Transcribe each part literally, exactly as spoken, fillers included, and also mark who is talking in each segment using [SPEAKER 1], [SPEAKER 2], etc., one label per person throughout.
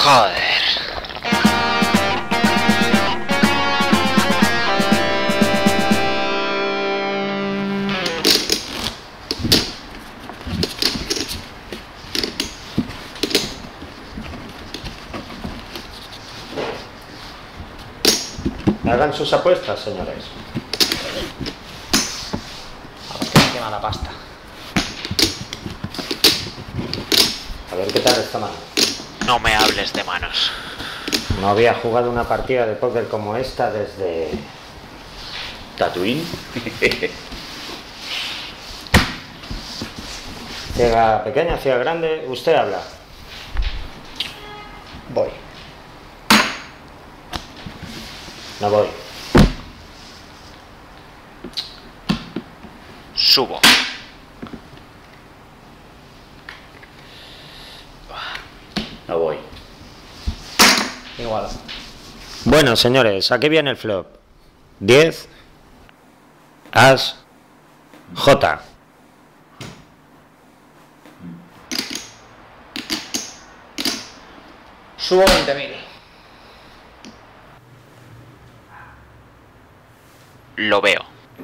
[SPEAKER 1] Joder.
[SPEAKER 2] Hagan sus apuestas, señores.
[SPEAKER 3] Vamos, que me quema la pasta.
[SPEAKER 2] A ver qué tal esta mano.
[SPEAKER 1] No me hables de manos.
[SPEAKER 2] No había jugado una partida de póker como esta desde...
[SPEAKER 4] ¿Tatooine?
[SPEAKER 2] Ciega pequeña, ciega grande, usted habla.
[SPEAKER 3] Voy.
[SPEAKER 2] No voy.
[SPEAKER 1] Subo.
[SPEAKER 4] No voy.
[SPEAKER 3] Igual.
[SPEAKER 2] Bueno, señores, aquí viene el flop. diez, as, J.
[SPEAKER 3] Subo veinte mil.
[SPEAKER 1] Lo veo.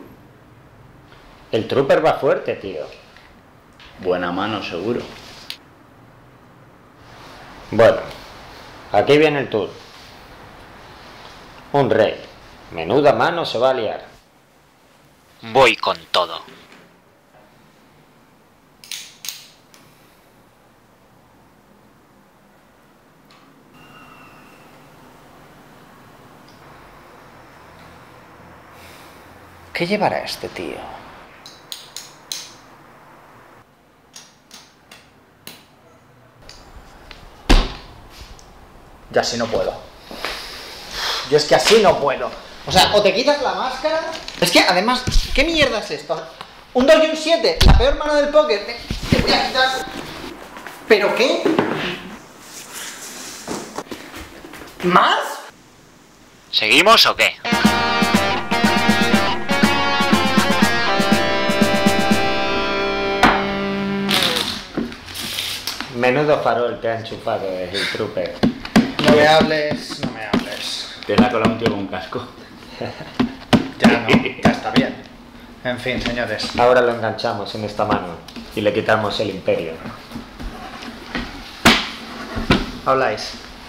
[SPEAKER 2] El trooper va fuerte, tío.
[SPEAKER 4] Buena mano, seguro.
[SPEAKER 2] Bueno, aquí viene el tour. Un rey. Menuda mano se va a liar.
[SPEAKER 1] Voy con todo.
[SPEAKER 3] ¿Qué llevará este tío? Yo así no puedo. Yo es que así no puedo. O sea, o te quitas la máscara... Es que además, ¿qué mierda es esto? Un dos y un siete, la peor mano del póker. Te, te voy a quitar... ¿Pero qué? ¿Más?
[SPEAKER 1] ¿Seguimos o qué?
[SPEAKER 2] Menudo farol te ha enchufado el trooper.
[SPEAKER 3] No me hables, no me hables.
[SPEAKER 4] Te la cola un tío con un casco.
[SPEAKER 3] Ya no, ya está bien. En fin, señores.
[SPEAKER 2] Ahora lo enganchamos en esta mano y le quitamos el imperio.
[SPEAKER 3] Habláis.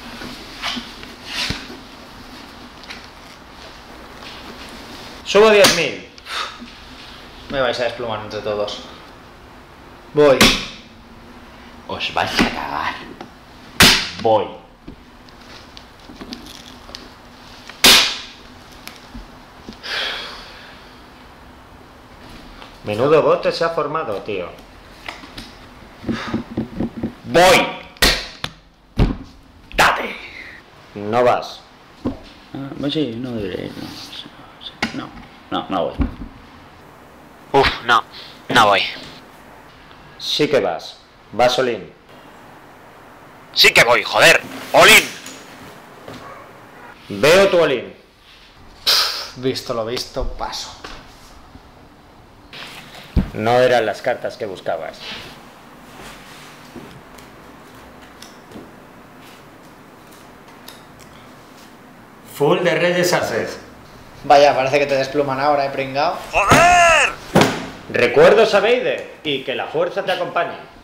[SPEAKER 2] Subo diez mil.
[SPEAKER 3] Me vais a desplumar entre todos. Voy.
[SPEAKER 4] Os vais a cagar. Voy.
[SPEAKER 2] Menudo bote se ha formado, tío.
[SPEAKER 4] Voy. Date.
[SPEAKER 2] No vas.
[SPEAKER 4] Ah, pues sí, no debería ir. No, no, no, no voy.
[SPEAKER 1] Uf, no. No voy.
[SPEAKER 2] Sí que vas. Vas all-in.
[SPEAKER 1] Sí que voy, joder. Olin.
[SPEAKER 2] Veo tu all-in.
[SPEAKER 3] Visto lo visto, paso.
[SPEAKER 2] No eran las cartas que buscabas. Full de Reyes Aces.
[SPEAKER 3] Vaya, parece que te despluman ahora, he pringado.
[SPEAKER 1] ¡Joder!
[SPEAKER 2] Recuerdos a Vader y que la fuerza te acompañe.